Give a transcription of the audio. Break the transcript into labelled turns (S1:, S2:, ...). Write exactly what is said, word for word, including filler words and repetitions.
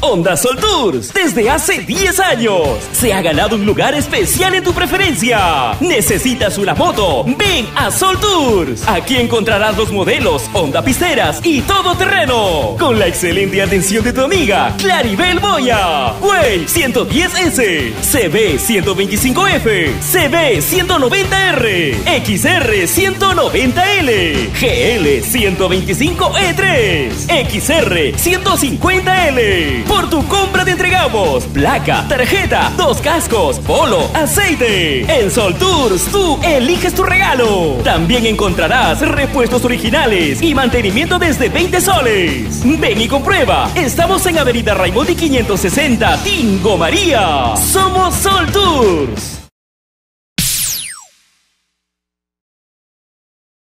S1: Honda Sol Tours, desde hace diez años, se ha ganado un lugar especial en tu preferencia. ¿Necesitas una moto? Ven a Sol Tours. Aquí encontrarás los modelos Honda Pisteras y todoterreno, con la excelente atención de tu amiga Claribel Moya. Way ciento diez ese, C B ciento veinticinco F, C B ciento noventa R, X R ciento noventa L, G L ciento veinticinco E tres, X R ciento cincuenta L. Por tu compra te entregamos placa, tarjeta, dos cascos, polo, aceite. En Sol Tours tú eliges tu regalo. También encontrarás repuestos originales y mantenimiento desde veinte soles. Ven y comprueba. Estamos en Avenida Raimondi quinientos sesenta, Tingo María. Somos Sol Tours.